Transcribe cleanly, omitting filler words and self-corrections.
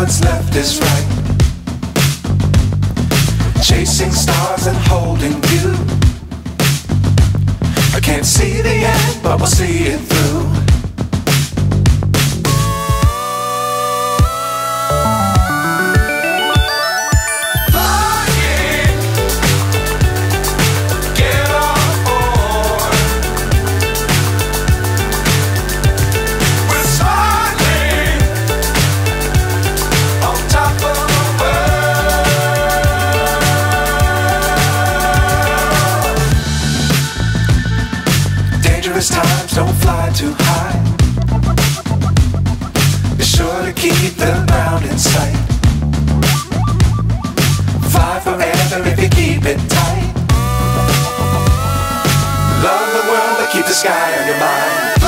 what's left is right. Chasing stars and holding you. I can't see the end, but we'll see it through. Times don't fly too high. Be sure to keep the ground in sight. Fly forever if you keep it tight. Love the world but keep the sky on your mind.